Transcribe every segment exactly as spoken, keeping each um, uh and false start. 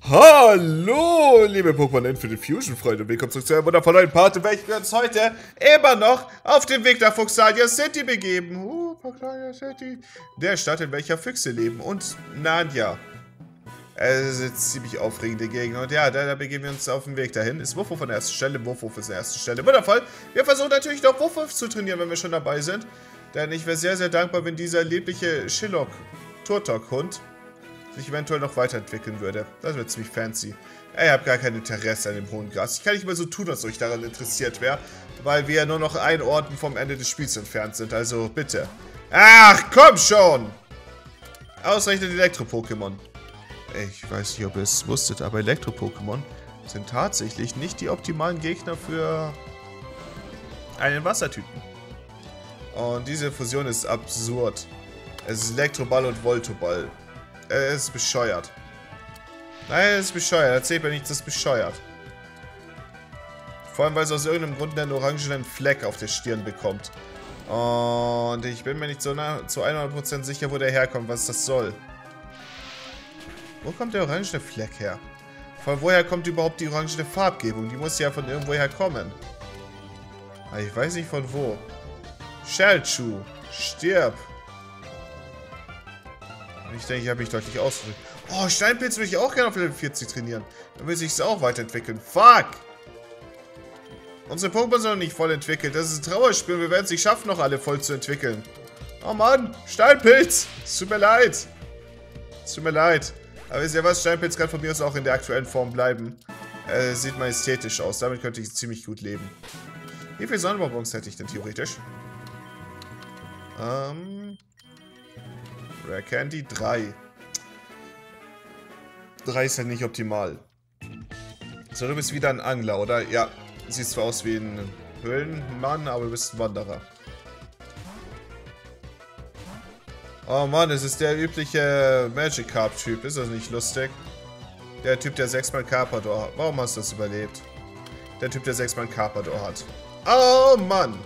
Hallo, liebe Pokémon Infinite Fusion Freunde, willkommen zurück zu einem wundervollen neuen Part, in welchem wir uns heute immer noch auf den Weg nach Fuchsalia City begeben. Uh, Fuchsalia City. Der Stadt, in welcher Füchse leben. Und Nadia. Es ist jetzt ziemlich aufregende Gegend. Und ja, da, da begeben wir uns auf den Weg dahin. Ist Wuffwuff an der ersten Stelle. Wuffwuff ist an der ersten Stelle. Wundervoll. Wir versuchen natürlich noch Wuffwuff zu trainieren, wenn wir schon dabei sind. Denn ich wäre sehr, sehr dankbar, wenn dieser liebliche Shillock-Turtok-Hund sich eventuell noch weiterentwickeln würde. Das wäre ziemlich fancy. Ich habe gar kein Interesse an dem hohen Gras. Ich kann nicht mehr so tun, als ob ich daran interessiert wäre, weil wir nur noch ein Orden vom Ende des Spiels entfernt sind. Also bitte. Ach, komm schon! Ausreichend Elektro-Pokémon. Ich weiß nicht, ob ihr es wusstet, aber Elektro-Pokémon sind tatsächlich nicht die optimalen Gegner für einen Wassertypen. Und diese Fusion ist absurd. Es ist Elektroball und Voltoball. Es ist bescheuert. Nein, es ist bescheuert. Erzählt mir nichts, das ist bescheuert. Vor allem, weil es aus irgendeinem Grund einen orangenen Fleck auf der Stirn bekommt. Und ich bin mir nicht so nah, zu hundert Prozent sicher, wo der herkommt, was das soll. Wo kommt der orangene Fleck her? Von woher kommt überhaupt die orangene Farbgebung? Die muss ja von irgendwoher kommen. Aber ich weiß nicht von wo. Shellchu, stirb. Ich denke, ich habe mich deutlich ausgedrückt. Oh, Steinpilz würde ich auch gerne auf Level vierzig trainieren. Dann will sich es auch weiterentwickeln. Fuck! Unsere Pokémon sind noch nicht voll entwickelt. Das ist ein Trauerspiel und wir werden es nicht schaffen, noch alle voll zu entwickeln. Oh Mann, Steinpilz! Es tut mir leid. Es tut mir leid. Aber wisst ihr was? Steinpilz kann von mir aus auch in der aktuellen Form bleiben. Äh, sieht majestätisch aus. Damit könnte ich ziemlich gut leben. Wie viel Sonnenbonbons hätte ich denn theoretisch? Ähm... Rare Candy, drei. drei ist halt nicht optimal. So, du bist wieder ein Angler, oder? Ja, siehst zwar aus wie ein Höhlenmann, aber du bist ein Wanderer. Oh Mann, es ist der übliche Magikarp-Typ. Ist das nicht lustig? Der Typ, der sechsmal Carpador hat. Warum hast du das überlebt? Der Typ, der sechsmal Carpador hat. Oh Mann!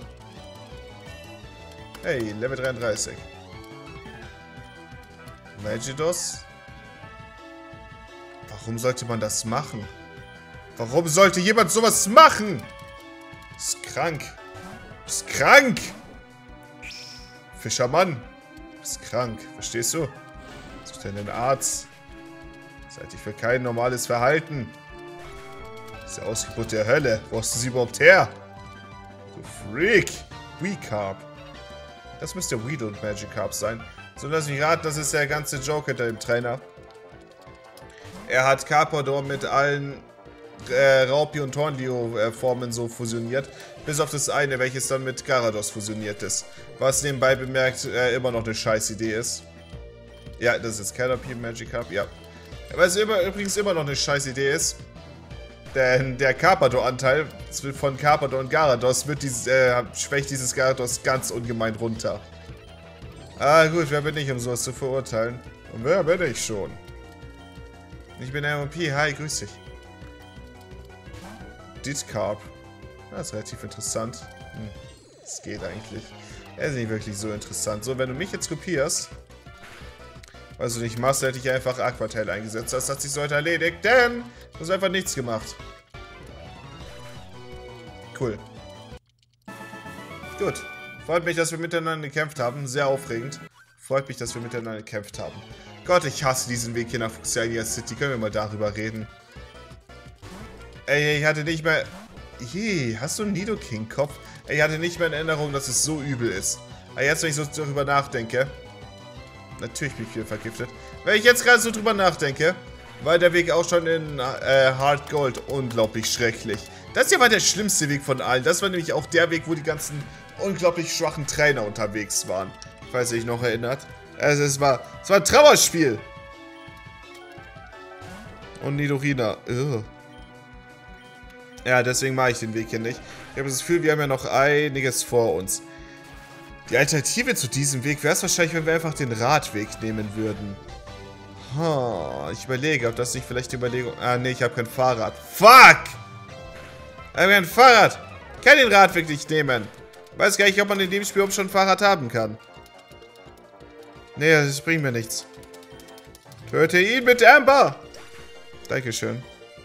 Hey, Level dreiunddreißig. Magidos? Warum sollte man das machen? Warum sollte jemand sowas machen? Das ist krank. Das ist krank. Fischermann. Das ist krank. Verstehst du? Such dir einen Arzt. Das halte ich für kein normales Verhalten. Das ist der Ausgeburt der Hölle. Wo hast du sie überhaupt her? Du Freak. Weecarp. Das müsste Weedle und Magikarp sein. So, lass mich raten, das ist der ganze Joke hinter dem Trainer. Er hat Carpador mit allen äh, Raupi- und Hornlio-Formen äh, so fusioniert. Bis auf das eine, welches dann mit Garados fusioniert ist. Was nebenbei bemerkt äh, immer noch eine scheiß Idee ist. Ja, das ist jetzt Caterpie Magikarp, ja. Was immer, übrigens immer noch eine scheiß Idee ist. Denn der Carpador-Anteil von Carpador und Garados wird dieses, äh, schwächt dieses Garados ganz ungemein runter. Ah gut, wer bin ich, um sowas zu verurteilen? Und wer bin ich schon? Ich bin M O P, hi, grüß dich. Ditcarp. Das ist relativ interessant. Hm, das geht eigentlich. Er ist nicht wirklich so interessant. So, wenn du mich jetzt kopierst, was du nicht machst, hätte ich einfach Aquatail eingesetzt. Das hat sich so heute erledigt, denn du hast einfach nichts gemacht. Cool. Gut. Freut mich, dass wir miteinander gekämpft haben. Sehr aufregend. Freut mich, dass wir miteinander gekämpft haben. Gott, ich hasse diesen Weg hier nach Fuchsalia City. Können wir mal darüber reden? Ey, ich hatte nicht mehr... Je, hast du einen Nidoking-Kopf? Ey, ich hatte nicht mehr in Erinnerung, dass es so übel ist. Aber jetzt, wenn ich so darüber nachdenke... Natürlich bin ich viel vergiftet. Wenn ich jetzt gerade so drüber nachdenke, war der Weg auch schon in äh, Hard Gold unglaublich schrecklich. Das hier war der schlimmste Weg von allen. Das war nämlich auch der Weg, wo die ganzen unglaublich schwachen Trainer unterwegs waren. Ich weiß nicht, noch erinnert. Also es war, es war ein Trauerspiel. Und Nidorina. Ugh. Ja, deswegen mache ich den Weg hier nicht. Ich habe das Gefühl, wir haben ja noch einiges vor uns. Die Alternative zu diesem Weg wäre es wahrscheinlich, wenn wir einfach den Radweg nehmen würden. Huh, ich überlege, ob das nicht vielleicht die Überlegung... Ah, nee, ich habe kein Fahrrad. Fuck! Ich habe kein Fahrrad. Ich kann den Radweg nicht nehmen. Ich weiß gar nicht, ob man in dem Spiel schon ein Fahrrad haben kann. Nee, das bringt mir nichts. Töte ihn mit Amber! Dankeschön.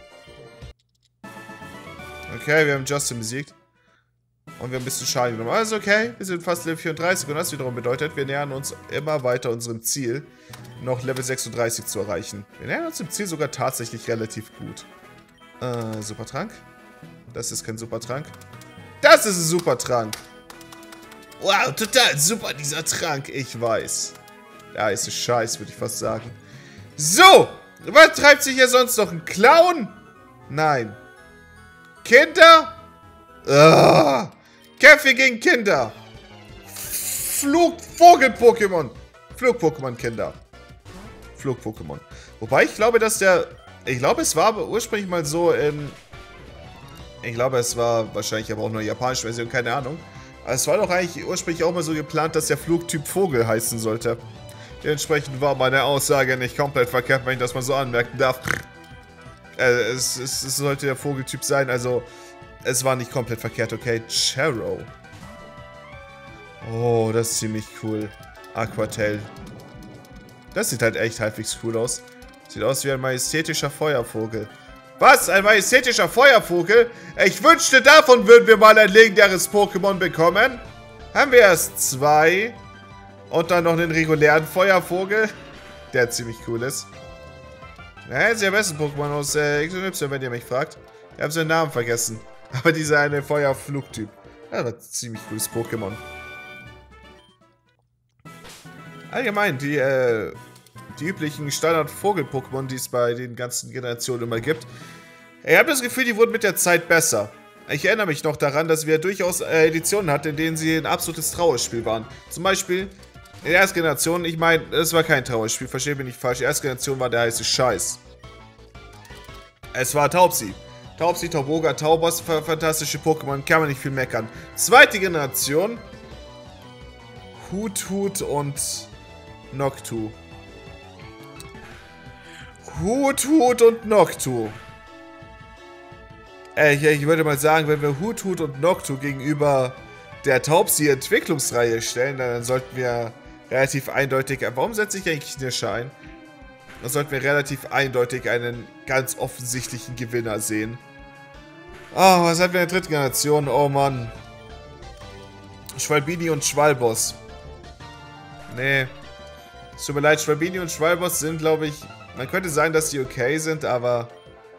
Okay, wir haben Justin besiegt. Und wir haben ein bisschen Schaden genommen. Also okay, wir sind fast Level vierunddreißig. Und das wiederum bedeutet, wir nähern uns immer weiter unserem Ziel, noch Level sechsunddreißig zu erreichen. Wir nähern uns dem Ziel sogar tatsächlich relativ gut. Äh, Supertrank? Das ist kein Supertrank. Das ist ein Supertrank. Wow, total super dieser Trank. Ich weiß. Ja, ist ein Scheiß, würde ich fast sagen. So, was treibt sich hier sonst noch? Ein Clown? Nein. Kinder? Ah. Kämpfe gegen Kinder. Flug-Vogel-Pokémon. Flug-Pokémon-Kinder. Flug-Pokémon. Wobei ich glaube, dass der... Ich glaube, es war aber ursprünglich mal so in... Ich glaube, es war wahrscheinlich aber auch nur eine japanische Version, keine Ahnung. Aber es war doch eigentlich ursprünglich auch mal so geplant, dass der Flugtyp Vogel heißen sollte. Dementsprechend war meine Aussage nicht komplett verkehrt, wenn ich das mal so anmerken darf. Äh, es, es, es sollte der Vogeltyp sein, also... Es war nicht komplett verkehrt, okay. Charo. Oh, das ist ziemlich cool. Aquatail. Das sieht halt echt halbwegs cool aus. Sieht aus wie ein majestätischer Feuervogel. Was? Ein majestätischer Feuervogel? Ich wünschte, davon würden wir mal ein legendäres Pokémon bekommen. Haben wir erst zwei. Und dann noch einen regulären Feuervogel. Der ziemlich cool ist. Ja, ist der beste Pokémon aus äh, X und Y, wenn ihr mich fragt. Ich habe seinen Namen vergessen. Aber dieser eine Feuerflugtyp. Ja, das ist ein ziemlich cooles Pokémon. Allgemein, die, äh, die üblichen Standard-Vogel-Pokémon, die es bei den ganzen Generationen immer gibt. Ich habe das Gefühl, die wurden mit der Zeit besser. Ich erinnere mich noch daran, dass wir durchaus äh, Editionen hatten, in denen sie ein absolutes Trauerspiel waren. Zum Beispiel in der ersten Generation, ich meine, es war kein Trauerspiel, verstehe mich nicht falsch. Die erste Generation war der heiße Scheiß. Es war Taubsi. Taubsi, Tauboga, Taubos, fantastische Pokémon, kann man nicht viel meckern. Zweite Generation. Hut-Hut und Noctu. Hut-Hut und Noctu. Äh, ich, ich würde mal sagen, wenn wir Hut-Hut und Noctu gegenüber der Taubsi-Entwicklungsreihe stellen, dann sollten wir relativ eindeutig... Warum setze ich eigentlich Knirscher ein? Dann sollten wir relativ eindeutig einen ganz offensichtlichen Gewinner sehen. Oh, was hatten wir in der dritten Generation? Oh Mann. Schwalbini und Schwalbos. Nee. Es tut mir leid, Schwalbini und Schwalbos sind, glaube ich... Man könnte sagen, dass die okay sind, aber...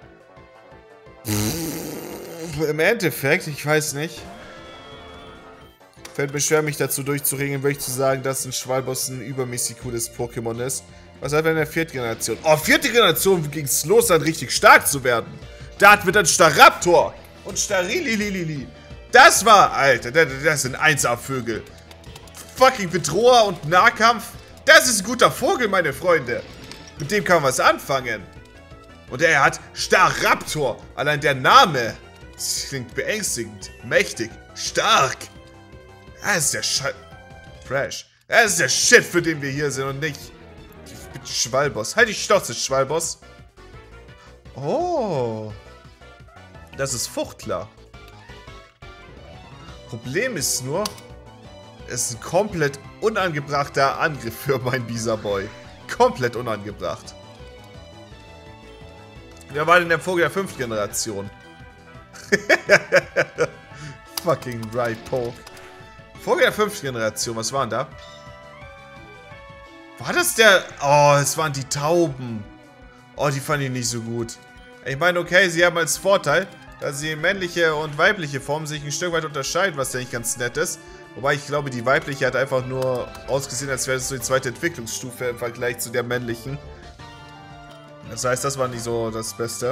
Im Endeffekt, ich weiß nicht. Fällt mir schwer, mich dazu durchzuringen, wirklich zu sagen, dass ein Schwalbos ein übermäßig cooles Pokémon ist. Was hat wir in der vierten Generation? Oh, vierte Generation ging es los, dann richtig stark zu werden. Da hatten wir dann Staraptor und Starilililili. Das war, Alter, das sind eins A-Vögel. Fucking Bedroher und Nahkampf. Das ist ein guter Vogel, meine Freunde. Mit dem kann man was anfangen. Und er hat Staraptor. Allein der Name. Das klingt beängstigend, mächtig, stark. Das ist der Scheiß. Trash. Das ist der Shit, für den wir hier sind und nicht... Schwalbos. Halt die Schnauze, Schwalbos. Oh. Das ist Fuchtler. Problem ist nur, es ist ein komplett unangebrachter Angriff für meinen Bisa-Boy. Komplett unangebracht. Wir waren in der Vogel der fünften Generation. Fucking Raipoke. Vogel der fünften Generation, was waren da? War das der... Oh, es waren die Tauben. Oh, die fand ich nicht so gut. Ich meine, okay, sie haben als Vorteil, dass sie männliche und weibliche Formen sich ein Stück weit unterscheiden, was ja nicht ganz nett ist. Wobei ich glaube, die weibliche hat einfach nur ausgesehen, als wäre es so die zweite Entwicklungsstufe im Vergleich zu der männlichen. Das heißt, das war nicht so das Beste.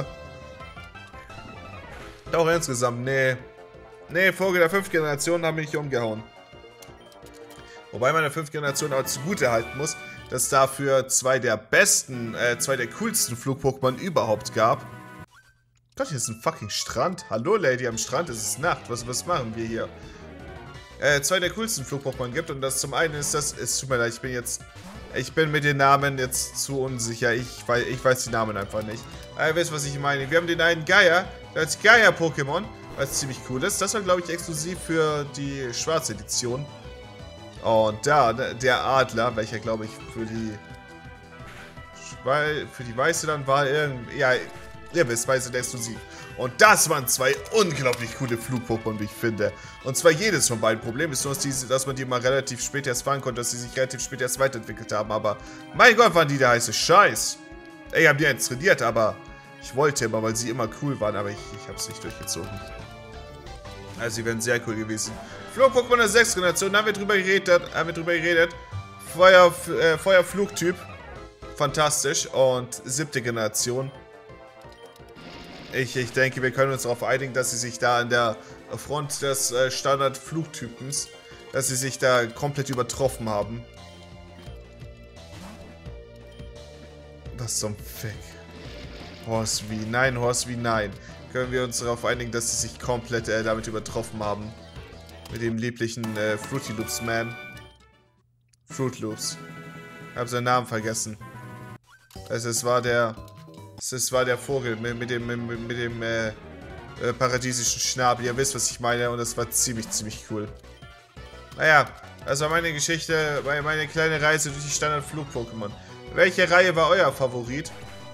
Doch insgesamt, nee. Nee, Vogel der fünften Generation haben mich nicht umgehauen. Wobei man der fünften Generation aber zugute halten muss, dass es dafür zwei der besten, äh, zwei der coolsten Flug-Pokémon überhaupt gab. Gott, hier ist ein fucking Strand. Hallo, Lady am Strand, es ist Nacht. Was, was machen wir hier? Äh, zwei der coolsten Flug-Pokémon gibt. Und das zum einen ist das, es tut mir leid, ich bin jetzt, ich bin mit den Namen jetzt zu unsicher. Ich weiß, ich weiß die Namen einfach nicht. Aber ihr wisst, was ich meine. Wir haben den einen Geier, als Geier-Pokémon, was ziemlich cool ist. Das war, glaube ich, exklusiv für die schwarze Edition. Und da, der Adler, welcher, glaube ich, für die, für die weiße dann war, irgendwie, ja, Ihr wisst, beide sind exklusiv. Und das waren zwei unglaublich coole Flug-Pokémon, wie ich finde. Und zwar jedes von beiden. Problem ist nur, dass, die, dass man die mal relativ spät erst fangen konnte, dass sie sich relativ spät erst weiterentwickelt haben. Aber mein Gott, waren die der heiße Scheiß. Ich habe die jetzt trainiert, aber ich wollte immer, weil sie immer cool waren, aber ich, ich habe es nicht durchgezogen. Also, sie wären sehr cool gewesen. Flug-Pokémon der sechsten Generation, haben wir drüber geredet. Haben wir drüber geredet. Feuer, äh, Feuer-Flugtyp. Fantastisch. Und siebte Generation. Ich, ich denke, wir können uns darauf einigen, dass sie sich da an der Front des äh, Standard-Flugtypens, dass sie sich da komplett übertroffen haben. Was zum Fick? Horsea, nein, Horsea, nein. Können wir uns darauf einigen, dass sie sich komplett äh, damit übertroffen haben. Mit dem lieblichen äh, Fruity Loops Man. Fruit Loops. Ich habe seinen Namen vergessen. Also es war der... Es war der Vogel mit, mit dem, mit, mit dem äh, äh, paradiesischen Schnabel. Ihr wisst, was ich meine. Und das war ziemlich, ziemlich cool. Naja, das war meine Geschichte, meine kleine Reise durch die Standard-Flug-Pokémon. Welche Reihe war euer Favorit?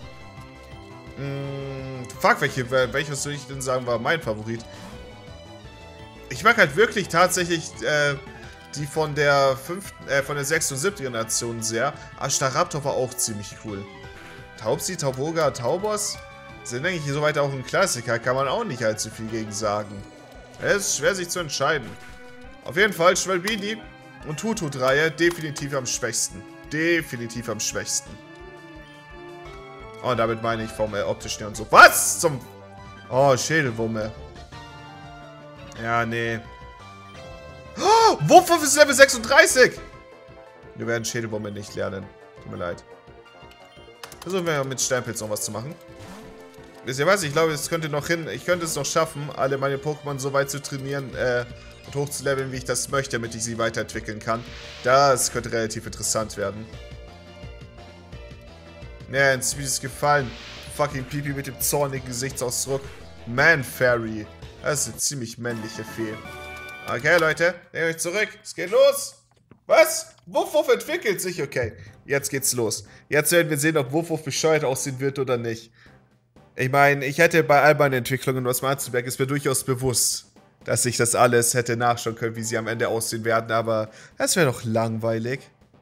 Hm, fuck, welche, welches soll ich denn sagen, war mein Favorit? Ich mag halt wirklich tatsächlich äh, die von der fünften, äh, von der sechsten und siebten Generation sehr. Ashtaraptor war auch ziemlich cool. Taubsi, Tauboga, Taubos sind eigentlich soweit auch ein Klassiker, kann man auch nicht allzu viel gegen sagen. Es ist schwer sich zu entscheiden. Auf jeden Fall Schwalbini und Tutut-Reihe definitiv am schwächsten. Definitiv am schwächsten. Oh, damit meine ich vom äh, optischen und so. Was zum... Oh, Schädelwumme. Ja, nee. Oh, Wuff ist Level sechsunddreißig! Wir werden Schädelwumme nicht lernen. Tut mir leid. Versuchen wir mit Steinpilz noch was zu machen. Wisst ihr was? Ich glaube, es könnte noch hin. Ich könnte es noch schaffen, alle meine Pokémon so weit zu trainieren äh, und hochzuleveln, wie ich das möchte, damit ich sie weiterentwickeln kann. Das könnte relativ interessant werden. Ja, ins Video ist gefallen. Fucking Pipi mit dem zornigen Gesichtsausdruck. Man Fairy. Das ist eine ziemlich männliche Fee. Okay, Leute, nehmt euch zurück. Es geht los. Was? Wuff Wuff entwickelt sich, okay. Jetzt geht's los. Jetzt werden wir sehen, ob Wuff Wuff bescheuert aussehen wird oder nicht. Ich meine, ich hätte bei all meinen Entwicklungen, was man anzumerken, ist mir durchaus bewusst, dass ich das alles hätte nachschauen können, wie sie am Ende aussehen werden, aber das wäre doch langweilig.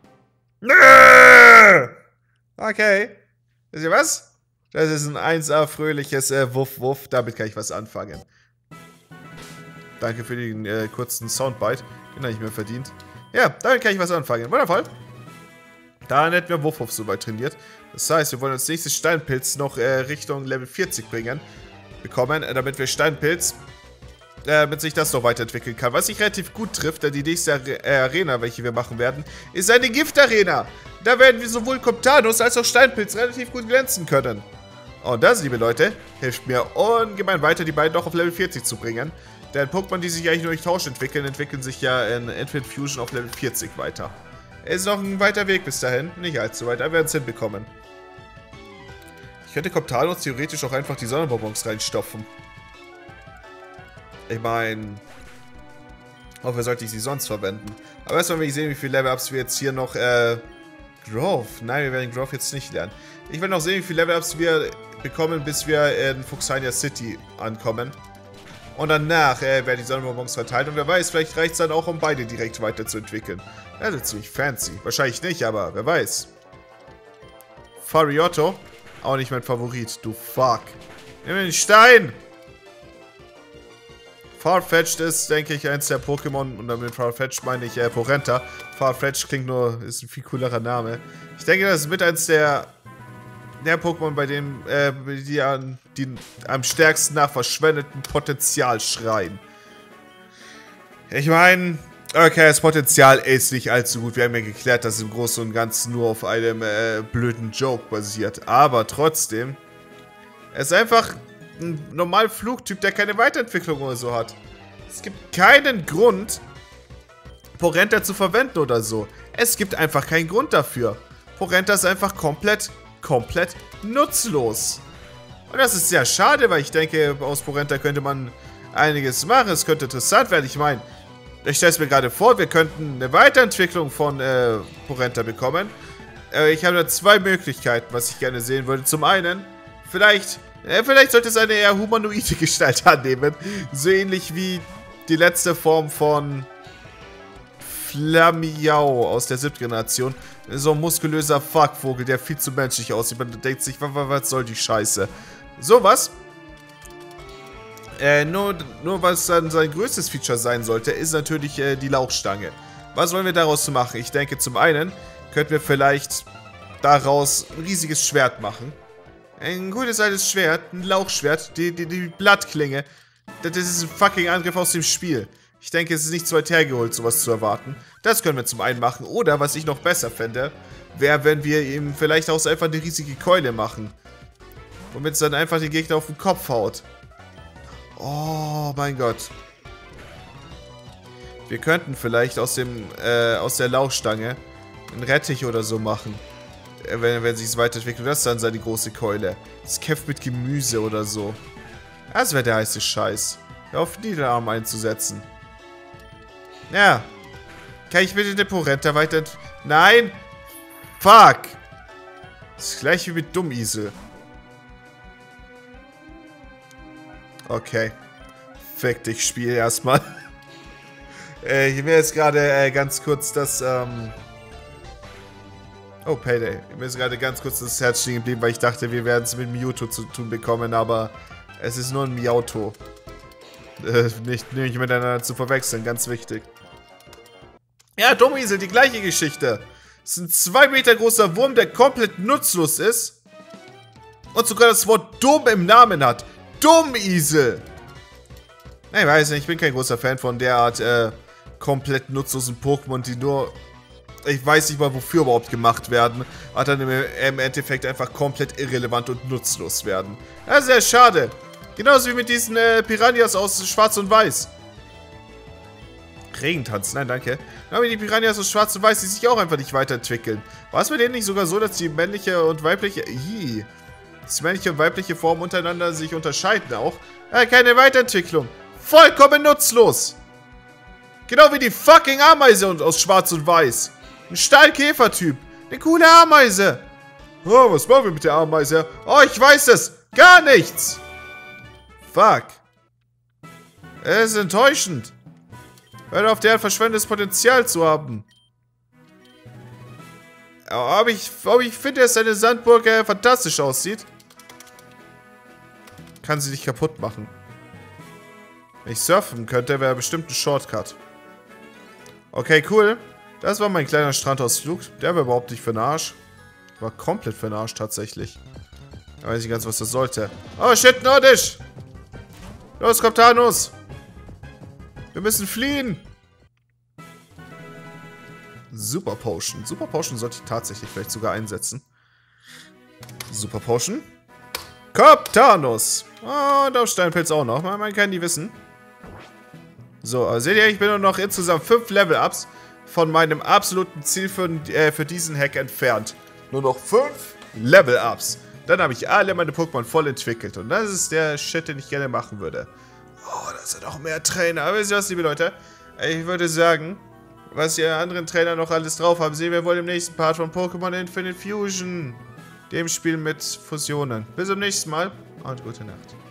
Okay. Wisst ihr was? Das ist ein eins A fröhliches äh, Wuff Wuff. Damit kann ich was anfangen. Danke für den äh, kurzen Soundbite. Den habe ich mir verdient. Ja, damit kann ich was anfangen. Wundervoll. Dann hätten wir Wuff Wuff soweit trainiert. Das heißt, wir wollen als nächstes Steinpilz noch äh, Richtung Level vierzig bringen. Bekommen, äh, damit wir Steinpilz, äh, damit sich das noch weiterentwickeln kann. Was sich relativ gut trifft, denn die nächste Are äh, Arena, welche wir machen werden, ist eine Giftarena. Da werden wir sowohl Comptanus als auch Steinpilz relativ gut glänzen können. Und das, liebe Leute, hilft mir ungemein weiter, die beiden noch auf Level vierzig zu bringen. Denn Pokémon, die sich eigentlich nur durch Tausch entwickeln, entwickeln sich ja in Infinite Fusion auf Level vierzig weiter. Es ist noch ein weiter Weg bis dahin, nicht allzu weit, aber wir werden es hinbekommen. Ich könnte Comptanus theoretisch auch einfach die Sonnenbonbons reinstopfen. Ich meine, wofür sollte ich sie sonst verwenden? Aber erstmal will ich sehen, wie viele Level-Ups wir jetzt hier noch, äh, Grove. Nein, wir werden Grove jetzt nicht lernen. Ich will noch sehen, wie viele Level-Ups wir bekommen, bis wir in Fuchsania City ankommen. Und danach äh, werden die Sonnenbonbons verteilt. Und wer weiß, vielleicht reicht es dann auch, um beide direkt weiterzuentwickeln. Das ist ziemlich fancy. Wahrscheinlich nicht, aber wer weiß. Fariotto. Auch nicht mein Favorit. Du Fuck. Nimm den Stein! Farfetch'd ist, denke ich, eins der Pokémon. Und damit Farfetch'd meine ich äh, Porenta. Farfetch'd klingt nur, ist ein viel coolerer Name. Ich denke, das ist mit eins der... Der Pokémon, bei dem äh, die, an, die am stärksten nach verschwendetem Potenzial schreien. Ich meine, okay, das Potenzial ist nicht allzu gut. Wir haben ja geklärt, dass es im Großen und Ganzen nur auf einem äh, blöden Joke basiert. Aber trotzdem, es ist einfach ein normaler Flugtyp, der keine Weiterentwicklung oder so hat. Es gibt keinen Grund, Porenta zu verwenden oder so. Es gibt einfach keinen Grund dafür. Porenta ist einfach komplett... komplett nutzlos. Und das ist sehr schade, weil ich denke, aus Porenta könnte man einiges machen. Es könnte interessant werden. Ich meine, ich stelle es mir gerade vor, wir könnten eine Weiterentwicklung von äh, Porenta bekommen. Äh, ich habe da zwei Möglichkeiten, was ich gerne sehen würde. Zum einen, vielleicht Äh, vielleicht sollte es eine eher humanoide Gestalt annehmen. So ähnlich wie die letzte Form von Flamiau aus der siebten Generation. So ein muskulöser Fuckvogel, der viel zu menschlich aussieht. Man denkt sich, was, was soll die Scheiße? Sowas. Äh, nur, nur was dann sein größtes Feature sein sollte, ist natürlich äh, die Lauchstange. Was wollen wir daraus machen? Ich denke, zum einen könnten wir vielleicht daraus ein riesiges Schwert machen. Ein gutes altes Schwert, ein Lauchschwert, die, die, die Blattklinge. Das ist ein fucking Angriff aus dem Spiel. Ich denke, es ist nicht zu weit hergeholt, sowas zu erwarten. Das können wir zum einen machen. Oder, was ich noch besser fände, wäre, wenn wir ihm vielleicht auch einfach eine riesige Keule machen. Womit es dann einfach den Gegner auf den Kopf haut. Oh mein Gott. Wir könnten vielleicht aus dem, äh, aus der Lauchstange einen Rettich oder so machen. Äh, wenn, wenn sich es weiterentwickelt. Das ist dann seine große Keule. Das kämpft mit Gemüse oder so. Das wäre der heiße Scheiß. Hör auf, Niederarm einzusetzen. Ja. Kann ich bitte den Porenta weiter... Nein! Fuck! Das ist gleich wie mit Dummisel. Okay. Fick dich, Spiel erstmal. äh, ich mir jetzt gerade äh, ganz kurz das, ähm... Oh, Payday. Mir ist gerade ganz kurz das Herz stehen geblieben, weil ich dachte, wir werden es mit Mewtwo zu tun bekommen, aber es ist nur ein Miauto. Äh, nicht, nicht miteinander zu verwechseln, ganz wichtig. Ja, Dummisel, die gleiche Geschichte. Es ist ein zwei Meter großer Wurm, der komplett nutzlos ist. Und sogar das Wort dumm im Namen hat. Dummisel! Ich weiß nicht, ich bin kein großer Fan von der Art äh, komplett nutzlosen Pokémon, die nur... Ich weiß nicht mal, wofür überhaupt gemacht werden. Aber dann im, im Endeffekt einfach komplett irrelevant und nutzlos werden. Das ist sehr schade. Genauso wie mit diesen äh, Piranhas aus Schwarz und Weiß. Regentanz, nein, danke. Aber die Piranhas aus Schwarz und Weiß, die sich auch einfach nicht weiterentwickeln. War es bei denen nicht sogar so, dass die männliche und weibliche... Ii, dass männliche und weibliche Formen untereinander sich unterscheiden auch? Äh, keine Weiterentwicklung. Vollkommen nutzlos. Genau wie die fucking Ameise aus Schwarz und Weiß. Ein Stahlkäfer-Typ. Eine coole Ameise. Oh, was machen wir mit der Ameise? Oh, ich weiß es. Gar nichts. Fuck. Es ist enttäuschend. Hör auf, der hat verschwendetes Potenzial zu haben. Aber ich, aber ich finde, dass seine Sandburg äh, fantastisch aussieht. Kann sie nicht kaputt machen. Wenn ich surfen könnte, wäre bestimmt ein Shortcut. Okay, cool. Das war mein kleiner Strandausflug. Der war überhaupt nicht für den Arsch. War komplett für den Arsch, tatsächlich. Ich weiß nicht ganz, was das sollte. Oh, shit, nordisch! Los, kommt Thanos! Wir müssen fliehen! Super Potion. Super Potion sollte ich tatsächlich vielleicht sogar einsetzen. Super Potion. Kommt Thanos! Oh, und auf Steinpilz auch noch. Man, man kann die wissen. So, also seht ihr, ich bin nur noch insgesamt fünf Level-Ups von meinem absoluten Ziel für, äh, für diesen Hack entfernt. Nur noch fünf Level-Ups. Dann habe ich alle meine Pokémon voll entwickelt. Und das ist der Shit, den ich gerne machen würde. Oh, das sind auch mehr Trainer. Aber wisst ihr was, liebe Leute? Ich würde sagen, was die anderen Trainer noch alles drauf haben, sehen wir wohl im nächsten Part von Pokémon Infinite Fusion. Dem Spiel mit Fusionen. Bis zum nächsten Mal und gute Nacht.